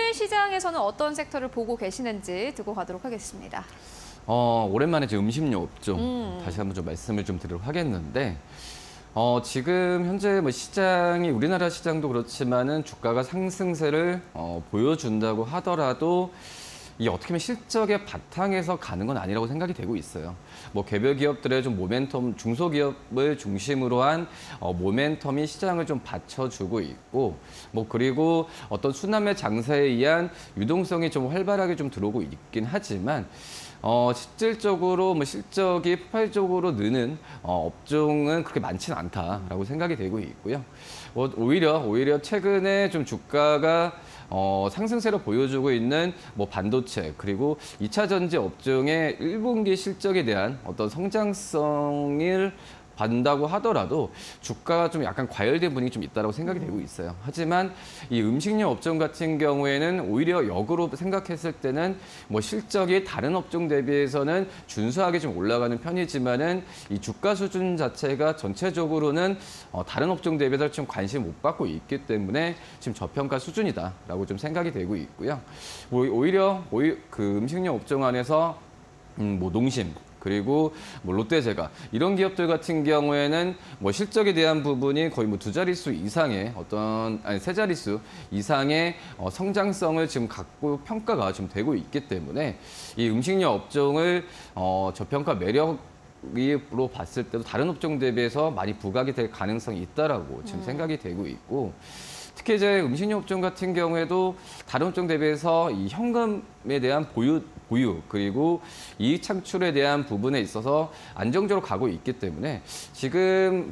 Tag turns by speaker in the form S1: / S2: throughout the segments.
S1: 국내 시장에서는 어떤 섹터를 보고 계시는지 듣고 가도록 하겠습니다.
S2: 오랜만에 지금 음식료 업종 다시 한번 좀 말씀을 좀 드리도록 하겠는데, 지금 현재 뭐 시장이 우리나라 시장도 그렇지만은 주가가 상승세를 보여준다고 하더라도 이 어떻게 보면 실적의 바탕에서 가는 건 아니라고 생각이 되고 있어요. 뭐 개별 기업들의 좀 모멘텀, 중소기업을 중심으로 한 모멘텀이 시장을 좀 받쳐주고 있고, 뭐 그리고 어떤 수남의 장세에 의한 유동성이 좀 활발하게 좀 들어오고 있긴 하지만, 실질적으로 뭐 실적이 폭발적으로 느는 업종은 그렇게 많지는 않다라고 생각이 되고 있고요. 오히려 최근에 좀 주가가 상승세를 보여주고 있는 뭐 반도체 그리고 2차 전지 업종의 1분기 실적에 대한 어떤 성장성을 받는다고 하더라도 주가가 좀 약간 과열된 분위기 좀 있다고 생각이 되고 있어요. 하지만 이 음식료 업종 같은 경우에는 오히려 역으로 생각했을 때는 뭐 실적이 다른 업종 대비해서는 준수하게 좀 올라가는 편이지만은 이 주가 수준 자체가 전체적으로는 다른 업종 대비해서 좀 관심 못 받고 있기 때문에 지금 저평가 수준이다라고 좀 생각이 되고 있고요. 오히려 그 음식료 업종 안에서 뭐 농심 그리고 뭐 롯데제과 이런 기업들 같은 경우에는 뭐 실적에 대한 부분이 거의 뭐 두 자릿수 이상의 세 자릿수 이상의 성장성을 지금 갖고 평가가 좀 되고 있기 때문에 이 음식료 업종을 저평가 매력으로 봤을 때도 다른 업종 대비해서 많이 부각이 될 가능성이 있다라고 지금 생각이 되고 있고. 특히 이제 음식료 업종 같은 경우에도 다른 업종 대비해서 이 현금에 대한 보유 그리고 이익 창출에 대한 부분에 있어서 안정적으로 가고 있기 때문에 지금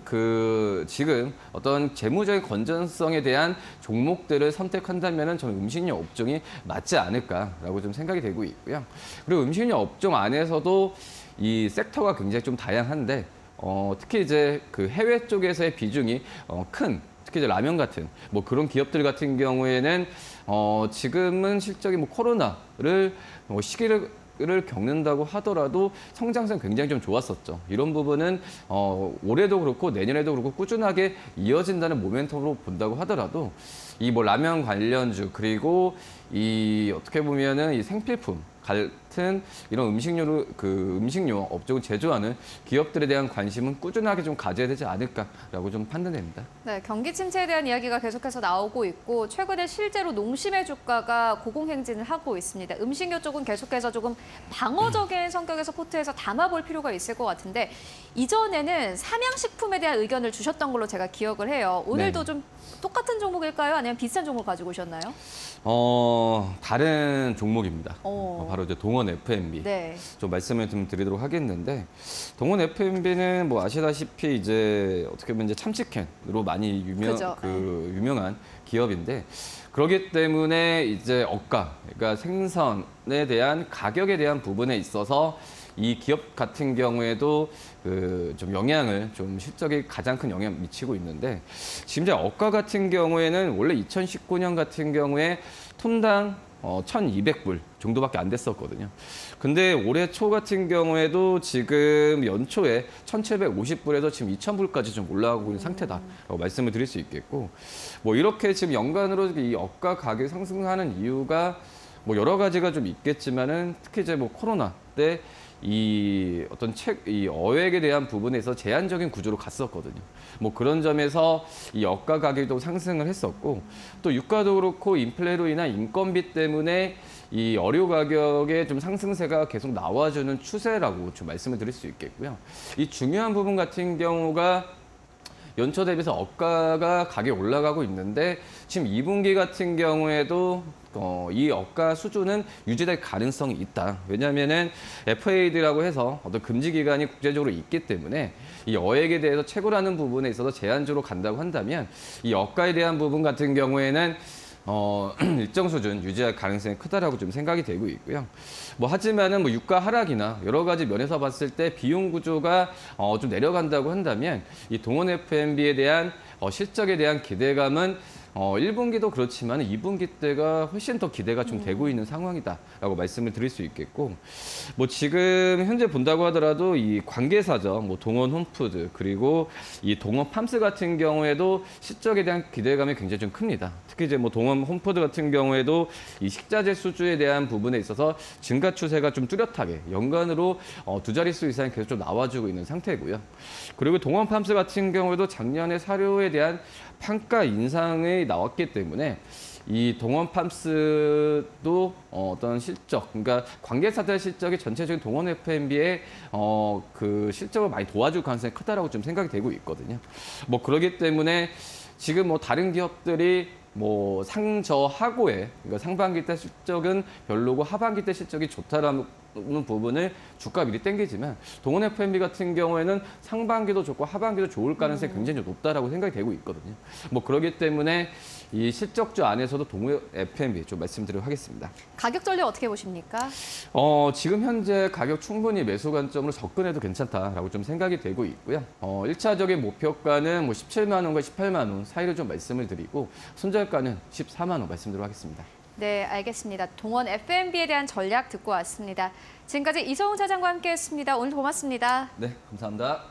S2: 어떤 재무적인 건전성에 대한 종목들을 선택한다면은 저는 음식료 업종이 맞지 않을까라고 좀 생각이 되고 있고요. 그리고 음식료 업종 안에서도 이 섹터가 굉장히 좀 다양한데 특히 이제 그 해외 쪽에서의 비중이 특히 이제 라면 같은 뭐 그런 기업들 같은 경우에는 지금은 실적이 뭐 코로나를 시기를 겪는다고 하더라도 성장성 굉장히 좀 좋았었죠. 이런 부분은 올해도 그렇고 내년에도 그렇고 꾸준하게 이어진다는 모멘텀으로 본다고 하더라도 이 뭐 라면 관련주 그리고 이 어떻게 보면은 이 생필품 같은 이런 음식료 업종을 제조하는 기업들에 대한 관심은 꾸준하게 좀 가져야 되지 않을까라고 좀 판단됩니다.
S1: 네, 경기 침체에 대한 이야기가 계속해서 나오고 있고 최근에 실제로 농심의 주가가 고공행진을 하고 있습니다. 음식료 쪽은 계속해서 조금 방어적인 성격에서 포트에서 담아볼 필요가 있을 것 같은데 이전에는 삼양식품에 대한 의견을 주셨던 걸로 제가 기억을 해요. 오늘도 좀 똑같은 종목일까요? 아니면 비슷한 종목 가지고 오셨나요?
S2: 다른 종목입니다. 바로 이제 동원 F&B.
S1: 네.
S2: 좀 말씀을 좀 드리도록 하겠는데, 동원 F&B는 뭐 아시다시피 이제 어떻게 보면 이제 참치캔으로 많이 유명한 기업인데, 그렇기 때문에 이제 그러니까 생선에 대한 가격에 대한 부분에 있어서 이 기업 같은 경우에도 좀 실적에 가장 큰 영향을 미치고 있는데, 지금 이제 어가 같은 경우에는 원래 2019년 같은 경우에 톤당 1,200불 정도밖에 안 됐었거든요. 근데 올해 초 같은 경우에도 지금 연초에 1,750불에서 지금 2,000불까지 좀 올라가고 있는 상태다라고 말씀을 드릴 수 있겠고, 뭐 이렇게 지금 연간으로 이 어가 가격이 상승하는 이유가 뭐 여러 가지가 좀 있겠지만은 특히 이제 뭐 코로나 때 이 어획에 대한 부분에서 제한적인 구조로 갔었거든요. 뭐 그런 점에서 이 어가 가격도 상승을 했었고, 또 유가도 그렇고 인플레로 인한 인건비 때문에 이 어류 가격의 좀 상승세가 계속 나와주는 추세라고 좀 말씀을 드릴 수 있겠고요. 이 중요한 부분 같은 경우가 연초 대비해서 어가가 가격이 올라가고 있는데 지금 2분기 같은 경우에도 이 어가 수준은 유지될 가능성이 있다. 왜냐하면은 FAD라고 해서 어떤 금지 기간이 국제적으로 있기 때문에 이 어획에 대해서 채굴하는 부분에 있어서 제한적으로 간다고 한다면 이 어가에 대한 부분 같은 경우에는 일정 수준 유지할 가능성이 크다라고 좀 생각이 되고 있고요. 뭐 하지만은 뭐 유가 하락이나 여러 가지 면에서 봤을 때 비용 구조가 좀 내려간다고 한다면 이 동원 F&B에 대한 실적에 대한 기대감은 1분기도 그렇지만 2분기 때가 훨씬 더 기대가 좀 되고 있는 상황이다라고 말씀을 드릴 수 있겠고, 뭐 지금 현재 본다고 하더라도 이 관계사죠, 뭐 동원 홈푸드 그리고 이 동원 팜스 같은 경우에도 실적에 대한 기대감이 굉장히 좀 큽니다. 특히 이제 뭐 동원 홈푸드 같은 경우에도 이 식자재 수주에 대한 부분에 있어서 증가 추세가 좀 뚜렷하게 연간으로 두 자릿수 이상 계속 좀 나와주고 있는 상태고요. 그리고 동원 팜스 같은 경우에도 작년에 사료에 대한 판가 인상이 나왔기 때문에 이 동원 팜스도 어떤 실적, 그러니까 관계사들 실적이 전체적인 동원 F&B의 그 실적을 많이 도와줄 가능성이 크다라고 좀 생각이 되고 있거든요. 뭐 그렇기 때문에 지금 뭐 다른 기업들이 뭐 상저하고의, 그러니까 상반기 때 실적은 별로고 하반기 때 실적이 좋다라는 부분을 주가 미리 땡기지만 동원 F&B 같은 경우에는 상반기도 좋고 하반기도 좋을 가능성이 굉장히 높다라고 생각이 되고 있거든요. 뭐 그렇기 때문에 이 실적주 안에서도 동원 F&B 좀 말씀드리도록 하겠습니다.
S1: 가격 전략 어떻게 보십니까?
S2: 지금 현재 가격 충분히 매수 관점으로 접근해도 괜찮다라고 좀 생각이 되고 있고요. 1차적인 목표가는 뭐 17만 원과 18만 원 사이를 좀 말씀을 드리고 손절가는 14만 원 말씀드리도록 하겠습니다.
S1: 네, 알겠습니다. 동원 F&B에 대한 전략 듣고 왔습니다. 지금까지 이성훈 차장과 함께했습니다. 오늘 고맙습니다.
S2: 네, 감사합니다.